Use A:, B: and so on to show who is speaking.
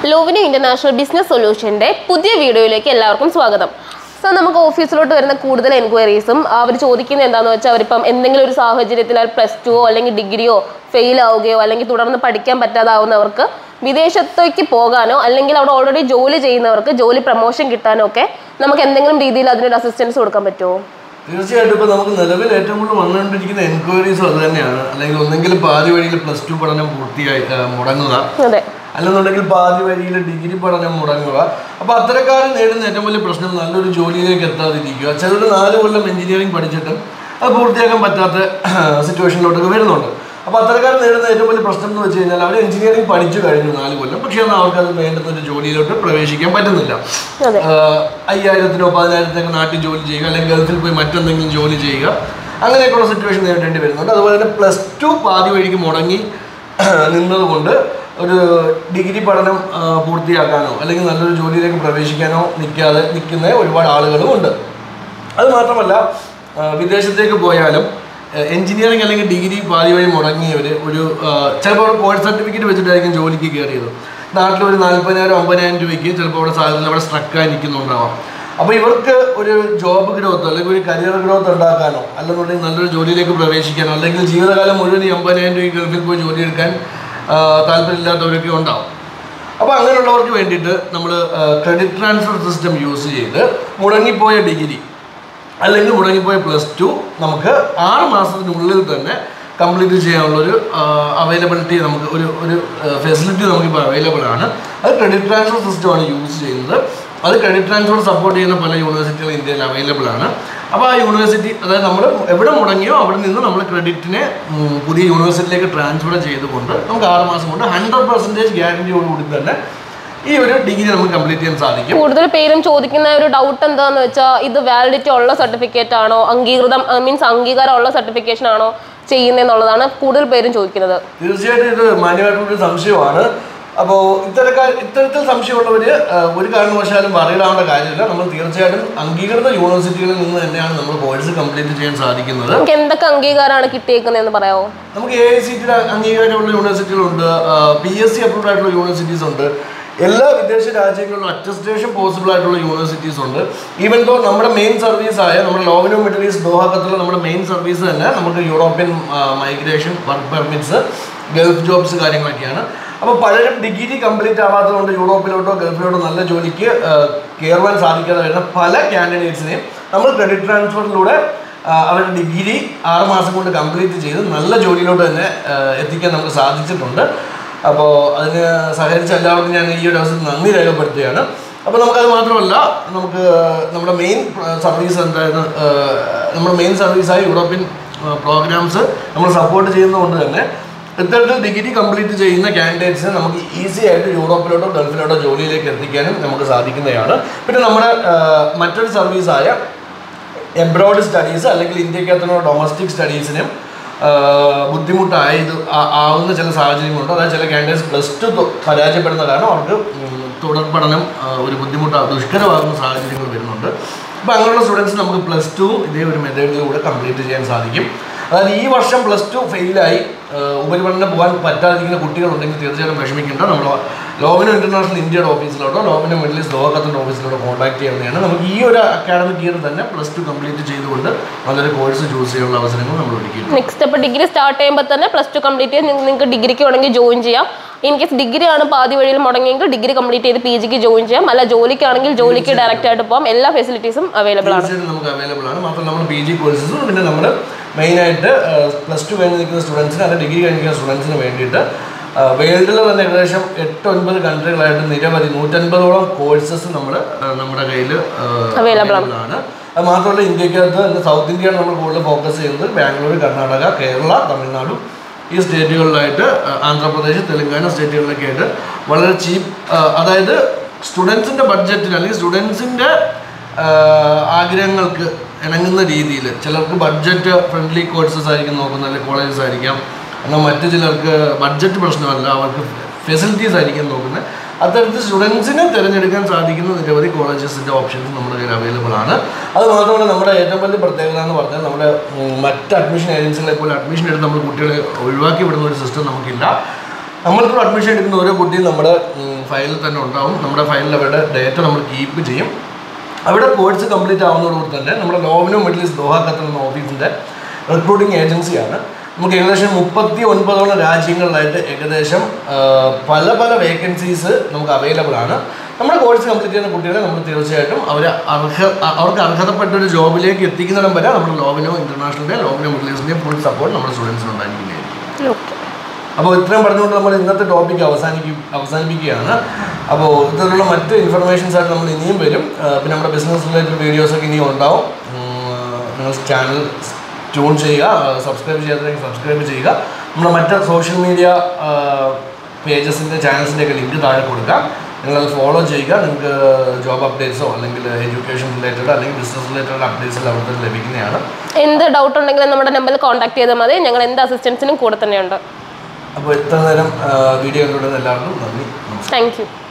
A: Lovlina international business സൊല്യൂഷന്റെ പുതിയ വീഡിയോയിലേക്ക് എല്ലാവർക്കും സ്വാഗതം. സോ നമുക്ക് ഓഫീസിലോട്ട് വരുന്ന കൂടുതൽ എൻക്വയറീസും അവർ ചോദിക്കുന്നത് എന്താണെന്ന് വെച്ചാൽ അവരിപ്പം എന്തെങ്കിലും ഒരു സാഹചര്യത്തിൽ പ്ലസ് ടുവോ അല്ലെങ്കിൽ ഡിഗ്രിയോ ഫെയിൽ ആവുകയോ അല്ലെങ്കിൽ തുടർന്ന് പഠിക്കാൻ പറ്റാതാവുന്നവർക്ക് വിദേശത്തേക്ക് പോകാനോ അല്ലെങ്കിൽ അവിടെ ഓൾറെഡി ജോലി ചെയ്യുന്നവർക്ക് ജോലി പ്രൊമോഷൻ കിട്ടാനോ ഒക്കെ നമുക്ക് എന്തെങ്കിലും രീതിയിൽ അതിനൊരു അസിസ്റ്റൻസ് കൊടുക്കാൻ പറ്റുമോ?
B: തീർച്ചയായിട്ടും. ഇപ്പോൾ നമുക്ക് നിലവിൽ ഏറ്റവും കൂടുതൽ വന്നുകൊണ്ടിരിക്കുന്ന എൻക്വയറീസും അത് തന്നെയാണ്. അല്ലെങ്കിൽ ഒന്നെങ്കിലും പാതി വഴിയിൽ പ്ലസ് ടു പഠനം പൂർത്തിയായി മുടങ്ങുക, അല്ലെന്നുണ്ടെങ്കിൽ പാതി വഴിയിൽ ഡിഗ്രി പഠനം മുടങ്ങുക. അപ്പോൾ അത്തരക്കാർ നേടുന്ന ഏറ്റവും വലിയ പ്രശ്നം നല്ലൊരു ജോലിയിലേക്ക് എത്താതിരിക്കുക. ചിലർ 4 കൊല്ലം എഞ്ചിനീയറിംഗ് പഠിച്ചിട്ടും അത് പൂർത്തിയാക്കാൻ പറ്റാത്ത സിറ്റുവേഷനിലോട്ടൊക്കെ വരുന്നുണ്ട്. അപ്പോൾ അത്തരക്കാർ നേടുന്ന ഏറ്റവും വലിയ പ്രശ്നം എന്ന് വെച്ച് കഴിഞ്ഞാൽ അവർ എഞ്ചിനീയറിംഗ് പഠിച്ചു കഴിഞ്ഞു 4 കൊല്ലം, പക്ഷേ എന്നാൽ അവർക്ക് അത് വേണ്ടുന്ന ഒരു ജോലിയിലോട്ട് പ്രവേശിക്കാൻ പറ്റുന്നില്ല. 5000-നോ 10,000-നൊക്കെ നാട്ടിൽ ജോലി ചെയ്യുക, അല്ലെങ്കിൽ ഗൾഫിൽ പോയി മറ്റെന്തെങ്കിലും ജോലി ചെയ്യുക, അങ്ങനെയൊക്കെയുള്ള സിറ്റുവേഷൻ നേരിടേണ്ടി വരുന്നുണ്ട്. അതുപോലെ തന്നെ പ്ലസ് ടു പാതി വഴിക്ക് മുടങ്ങി നിന്നതുകൊണ്ട് ഒരു ഡിഗ്രി പഠനം പൂർത്തിയാക്കാനോ അല്ലെങ്കിൽ നല്ലൊരു ജോലിയിലേക്ക് പ്രവേശിക്കാനോ നിൽക്കുന്ന ഒരുപാട് ആളുകളും ഉണ്ട്. അത് മാത്രമല്ല, വിദേശത്തേക്ക് പോയാലും എഞ്ചിനീയറിംഗ് അല്ലെങ്കിൽ ഡിഗ്രി പാതി വഴി മുടങ്ങിയവർ ചിലപ്പോൾ കോഴ്സ് സർട്ടിഫിക്കറ്റ് വെച്ചിട്ടായിരിക്കും ജോലിക്ക് കയറിയത്. നാട്ടിൽ ഒരു 40,000-50,000 രൂപയ്ക്ക് ചിലപ്പോൾ അവിടെ സാലറി അവിടെ സ്ട്രക്കായി നിൽക്കുന്നുണ്ടാവാം. അപ്പോൾ ഇവർക്ക് ഒരു ജോബ് ഗ്രോത്ത് അല്ലെങ്കിൽ ഒരു കരിയർ ഗ്രോത്ത് ഉണ്ടാക്കാനോ അല്ലെന്നുണ്ടെങ്കിൽ നല്ലൊരു ജോലിയിലേക്ക് പ്രവേശിക്കാനോ അല്ലെങ്കിൽ ജീവിതകാലം മുഴുവൻ 50,000 രൂപയ്ക്ക് ഗൾഫിൽ പോയി ജോലി എടുക്കാൻ താല്പര്യമില്ലാത്തവരൊക്കെ ഉണ്ടാവും. അപ്പോൾ അങ്ങനെയുള്ളവർക്ക് വേണ്ടിയിട്ട് നമ്മൾ ക്രെഡിറ്റ് ട്രാൻസ്ഫർ സിസ്റ്റം യൂസ് ചെയ്ത് മുടങ്ങിപ്പോയ ഡിഗ്രി അല്ലെങ്കിൽ മുടങ്ങിപ്പോയ പ്ലസ് ടു നമുക്ക് 6 മാസത്തിനുള്ളിൽ തന്നെ കംപ്ലീറ്റ് ചെയ്യാനുള്ളൊരു അവൈലബിലിറ്റി നമുക്ക് ഒരു ഫെസിലിറ്റി നമുക്കിപ്പോൾ അവൈലബിൾ ആണ്. അത് ക്രെഡിറ്റ് ട്രാൻസ്ഫർ സിസ്റ്റമാണ് യൂസ് ചെയ്യുന്നത്. അത് ക്രെഡിറ്റ് ട്രാൻസ്ഫർ സപ്പോർട്ട് ചെയ്യുന്ന പല യൂണിവേഴ്സിറ്റികൾ ഇന്ത്യയിൽ അവൈലബിൾ ആണ്. അപ്പോൾ ആ യൂണിവേഴ്സിറ്റി, അതായത് നമ്മൾ എവിടെ മുടങ്ങിയോ അവിടെ നിന്ന് നമ്മൾ ക്രെഡിറ്റിനെ പുതിയ യൂണിവേഴ്സിറ്റിയിലേക്ക് ട്രാൻസ്ഫർ ചെയ്തുകൊണ്ട് നമുക്ക് 6 മാസം കൊണ്ട് 100% ഗ്യാരണ്ടിയോടുകൂടി തന്നെ ഈ ഒരു ഡിഗ്രി നമുക്ക് കംപ്ലീറ്റ് ചെയ്യാൻ സാധിക്കും.
A: കൂടുതൽ പേരും ചോദിക്കുന്ന ഒരു ഡൗട്ട് എന്താണെന്ന് വെച്ചാൽ ഇത് വാലിഡിറ്റി ഉള്ള സർട്ടിഫിക്കറ്റ് ആണോ, അംഗീകാരമുള്ള സർട്ടിഫിക്കേഷൻ ആണോ ചെയ്യുന്നതെന്നുള്ളതാണ് കൂടുതൽ പേരും ചോദിക്കുന്നത്.
B: തീർച്ചയായിട്ടും ഇത് മാന്യമായിട്ടുള്ളൊരു സംശയമാണ്. അപ്പോൾ ഇത്തരത്തിൽ സംശയമുള്ളവർ ഒരു കാരണവശാലും പറയിടാവേണ്ട കാര്യമില്ല. നമ്മൾ തീർച്ചയായിട്ടും അംഗീകൃത യൂണിവേഴ്സിറ്റികളിൽ നിന്ന് തന്നെയാണ് നമ്മൾ കോഴ്സ് കംപ്ലീറ്റ് ചെയ്യാൻ സാധിക്കുന്നത്.
A: നമുക്ക് എന്തൊക്കെ അംഗീകാരമാണ് കിട്ടിയേക്കുന്നതെന്ന് പറയാമോ?
B: നമുക്ക് AICTE അംഗീകാരമുള്ള യൂണിവേഴ്സിറ്റികളുണ്ട്, PSC അപ്രൂവ്ഡ് ആയിട്ടുള്ള യൂണിവേഴ്സിറ്റീസ് ഉണ്ട്, എല്ലാ വിദേശ രാജ്യങ്ങളിലും അറ്റസ്റ്റേഷൻ പോസിബിൾ ആയിട്ടുള്ള യൂണിവേഴ്സിറ്റീസ് ഉണ്ട്. ഈവൻ ദോ നമ്മുടെ മെയിൻ സർവീസായ നമ്മുടെ ലോവിനോ മിഡിൽ ഈസ്റ്റ് ദോഹ ഖത്തറിലെ നമ്മുടെ മെയിൻ സർവീസ് തന്നെ നമുക്ക് European migration, work permits, Gulf jobs കാര്യങ്ങളൊക്കെയാണ്. അപ്പോൾ പലരും ഡിഗ്രി കംപ്ലീറ്റ് ആവാത്തതുകൊണ്ട് യൂറോപ്പിലോട്ടോ ഗൾഫിലോട്ടോ നല്ല ജോലിക്ക് കയറുവാൻ സാധിക്കാതെ വരുന്ന പല കാൻഡിഡേറ്റ്സിനെയും നമ്മൾ ക്രെഡിറ്റ് ട്രാൻസ്ഫറിലൂടെ അവരുടെ ഡിഗ്രി 6 മാസം കൊണ്ട് കംപ്ലീറ്റ് ചെയ്ത് നല്ല ജോലിയിലോട്ട് തന്നെ എത്തിക്കാൻ നമുക്ക് സാധിച്ചിട്ടുണ്ട്. അപ്പോൾ അതിന് സഹകരിച്ച എല്ലാവർക്കും ഞാൻ ഈ ഒരു അവസരം നന്ദി രേഖപ്പെടുത്തുകയാണ്. അപ്പോൾ നമുക്കത് മാത്രമല്ല, നമുക്ക് നമ്മുടെ മെയിൻ സർവീസ് എന്തായിരുന്നു, നമ്മുടെ മെയിൻ സർവീസായ യൂറോപ്യൻ പ്രോഗ്രാംസ് നമ്മൾ സപ്പോർട്ട് ചെയ്യുന്നതുകൊണ്ട് തന്നെ ഇത്തരത്തിൽ ഡിഗ്രി കംപ്ലീറ്റ് ചെയ്യുന്ന കാൻഡിഡേറ്റ്സിനെ നമുക്ക് ഈസി ആയിട്ട് യൂറോപ്പിലോട്ടോ ഗൾഫിലോട്ടോ ജോലിയിലേക്ക് എത്തിക്കാനും നമുക്ക് സാധിക്കുന്നതാണ്. പിന്നെ നമ്മുടെ മറ്റൊരു സർവീസായ എബ്രോഡ് സ്റ്റഡീസ് അല്ലെങ്കിൽ ഇന്ത്യക്കകത്തുള്ള ഡൊമസ്റ്റിക് സ്റ്റഡീസിനും ആവുന്ന ചില സാഹചര്യങ്ങളുണ്ട്. അതായത് ചില കാൻഡിഡേറ്റ്സ് പ്ലസ് ടു പരാജയപ്പെടുന്ന കാരണം അവർക്ക് തുടർ പഠനം ഒരു ദുഷ്കരമാകുന്ന സാഹചര്യങ്ങൾ വരുന്നുണ്ട്. അപ്പോൾ അങ്ങനെയുള്ള സ്റ്റുഡൻസ് നമുക്ക് പ്ലസ് ടു ഇതേ ഒരു മെത്തേഡിലൂടെ കംപ്ലീറ്റ് ചെയ്യാൻ സാധിക്കും. അതായത് ഈ വർഷം പ്ലസ് ടു ഫെയിലായി ഉപരിപഠനം പോകാൻ പറ്റാതിരിക്കുന്ന കുട്ടികളുണ്ടെങ്കിൽ തീർച്ചയായിട്ടും വിഷമിക്കേണ്ട. നമ്മൾ ലോവിനോ ഇന്റർനാഷണൽ ഇന്ത്യയുടെ ഓഫീസിലോട്ടോ ലോവിനോ മിഡിൽ ഈസ്റ്റ് ദോഹ ഖത്തറിൻ്റെ ഓഫീസിലോട്ടോ കോൺടാക്ട് ചെയ്യുന്നതാണ്. നമുക്ക് ഈ ഒരു അക്കാഡമിക് ഇയർ തന്നെ പ്ലസ് ടു കംപ്ലീറ്റ് ചെയ്തുകൊണ്ട് നല്ലൊരു കോഴ്സ് ചൂസ് ചെയ്യാനുള്ള അവസരങ്ങൾ നമ്മൾ ഒരുക്കി.
A: നെക്സ്റ്റ് അപ്പോൾ ഡിഗ്രി സ്റ്റാർട്ട് ചെയ്യുമ്പോൾ തന്നെ പ്ലസ് ടു കംപ്ലീറ്റ് ചെയ്ത് നിങ്ങൾക്ക് ഡിഗ്രിക്ക് വേണമെങ്കിൽ ജോയിൻ ചെയ്യാം. ഇൻ കേസ് ഡിഗ്രി ആണ് പാതി വഴിയിൽ മുടങ്ങിയെങ്കിൽ ഡിഗ്രി കംപ്ലീറ്റ് ചെയ്ത് PGക്ക് ജോയിൻ ചെയ്യാം. അല്ല ജോലിക്കാണെങ്കിൽ ജോലിക്ക് ഡയറക്റ്റ് ആയിട്ട് പോകാം. എല്ലാ ഫെസിലിറ്റീസും അവൈലബിൾ ആണ്.
B: നമുക്ക് അവൈലബിൾ ആണ്. മാത്രമല്ല നമ്മൾ PG കോഴ്സസും പിന്നെ നമ്മൾ മെയിനായിട്ട് പ്ലസ് ടു കഴിഞ്ഞ് നിൽക്കുന്ന സ്റ്റുഡൻസിന് അല്ലെങ്കിൽ ഡിഗ്രി കഴിഞ്ഞിരിക്കുന്ന സ്റ്റുഡൻസിന് വേണ്ടിയിട്ട് വേൾഡിൽ തന്നെ ഏകദേശം 8-9 കൺട്രികളായിട്ട് നിരവധി 150ഓളം കോഴ്സസ് നമ്മുടെ കയ്യിൽ അവൈലബിൾ ആണ്. അത് മാത്രമല്ല ഇന്ത്യക്കകത്ത് സൗത്ത് ഇന്ത്യയാണ് നമ്മൾ കൂടുതൽ ഫോക്കസ് ചെയ്യുന്നത്. ബാംഗ്ലൂർ, കർണാടക, കേരള, തമിഴ്നാട് ഈ സ്റ്റേറ്റുകളിലായിട്ട്, ആന്ധ്രാപ്രദേശ്, തെലങ്കാന സ്റ്റേറ്റുകളിലൊക്കെ ആയിട്ട് വളരെ ചീപ്പ്, അതായത് സ്റ്റുഡൻസിൻ്റെ ബഡ്ജറ്റിന് അല്ലെങ്കിൽ സ്റ്റുഡൻസിൻ്റെ ആഗ്രഹങ്ങൾക്ക് ഇണങ്ങുന്ന രീതിയിൽ ചിലർക്ക് ബഡ്ജറ്റ് ഫ്രണ്ട്ലി കോഴ്സസ് ആയിരിക്കും നോക്കുന്നത്, അല്ലെങ്കിൽ കോളേജസ് ആയിരിക്കാം. എന്നാൽ മറ്റു ചിലർക്ക് ബഡ്ജറ്റ് പ്രശ്നമല്ല, അവർക്ക് ഫെസിലിറ്റീസ് ആയിരിക്കും നോക്കുന്നത്. അത്തരത്തിൽ സ്റ്റുഡൻസിന് തിരഞ്ഞെടുക്കാൻ സാധിക്കുന്ന നിരവധി കോളേജസിൻ്റെ ഓപ്ഷൻസ് നമ്മുടെ കയ്യിൽ അവൈലബിൾ ആണ്. അത് മാത്രമല്ല നമ്മുടെ ഏറ്റവും വലിയ പ്രത്യേകത എന്ന് പറഞ്ഞാൽ നമ്മുടെ മറ്റ് അഡ്മിഷൻ ഏജൻസികളെ പോലെ അഡ്മിഷൻ എടുത്ത് നമ്മൾ കുട്ടികളെ ഒഴിവാക്കി വിടുന്ന ഒരു സിസ്റ്റം നമുക്കില്ല. നമ്മളിപ്പോൾ അഡ്മിഷൻ എടുക്കുന്ന ഓരോ കുട്ടിയും നമ്മുടെ ഫയലിൽ തന്നെ ഉണ്ടാവും. നമ്മുടെ ഫയലിൽ അവരുടെ ഡേറ്റ നമ്മൾ കീപ്പ് ചെയ്യും. അവിടെ കോഴ്സ് കംപ്ലീറ്റ് ആവുന്നതോടുകൂടി തന്നെ നമ്മുടെ ലോവ്നോ മിഡിൽ ഈസ്റ്റ് ദോഹ ഖത്തർ എന്ന ഓഫീസിൻ്റെ റിക്രൂട്ടിംഗ് ഏജൻസിയാണ്. നമുക്ക് ഏകദേശം 39 രാജ്യങ്ങളിലായിട്ട് ഏകദേശം പല പല വേക്കൻസീസ് നമുക്ക് അവൈലബിൾ ആണ്. നമ്മുടെ കോഴ്സ് കംപ്ലീറ്റ് ചെയ്യുന്ന കുട്ടികളെ നമ്മൾ തീർച്ചയായിട്ടും അവർക്ക് അർഹതപ്പെട്ട ഒരു ജോബിലേക്ക് എത്തിക്കുന്നിടം വരെ നമ്മുടെ ലോവ്നോ ഇന്റർനാഷണലിൻ്റെ ലോവ്നോ മിഡിൽ ഈസ്റ്റിൻ്റെ ഫുൾ സപ്പോർട്ട് നമ്മുടെ സ്റ്റുഡൻസിന് ഉണ്ടായിരിക്കുന്നതായിരിക്കും. അപ്പോൾ ഇത്രയും പറഞ്ഞുകൊണ്ട് നമ്മൾ ഇന്നത്തെ ടോപ്പിക്ക് അവസാനിപ്പിക്കുകയാണ്. അപ്പോൾ ഇത്തരത്തിലുള്ള മറ്റ് ഇൻഫർമേഷൻസ് ആയിട്ട് നമ്മൾ ഇനിയും വരും. പിന്നെ നമ്മുടെ ബിസിനസ് റിലേറ്റഡ് വീഡിയോസൊക്കെ ഇനിയും ഉണ്ടാവും. നിങ്ങൾ ചാനൽ ട്യൂൺ ചെയ്യുക, സബ്സ്ക്രൈബ് ചെയ്യാത്തതെങ്കിൽ സബ്സ്ക്രൈബ് ചെയ്യുക. നമ്മുടെ മറ്റ് സോഷ്യൽ മീഡിയ പേജസിൻ്റെ ചാനൽസിൻ്റെയൊക്കെ ലിങ്ക് താഴെ കൊടുക്കാം. നിങ്ങളത് ഫോളോ ചെയ്യുക. നിങ്ങൾക്ക് ജോബ് അപ്ഡേറ്റ്സോ അല്ലെങ്കിൽ എഡ്യൂക്കേഷൻ റിലേറ്റഡ് അല്ലെങ്കിൽ ബിസിനസ് റിലേറ്റഡ് അപ്ഡേറ്റ്സ് അവിടുത്തെ ലഭിക്കുന്നതാണ്.
A: എന്ത് ഡൗട്ട് ഉണ്ടെങ്കിലും നമ്മുടെ നമ്പറിൽ കോൺടാക്ട് ചെയ്താൽ മതി. ഞങ്ങൾ എന്ത് അസിസ്റ്റൻസിനും കൂടെ തന്നെയുണ്ട്.
B: അപ്പോൾ ഇത്ര നേരം വീഡിയോ കണ്ടുകൊണ്ടിരുന്ന എല്ലാവർക്കും നന്ദി.
A: Thank U.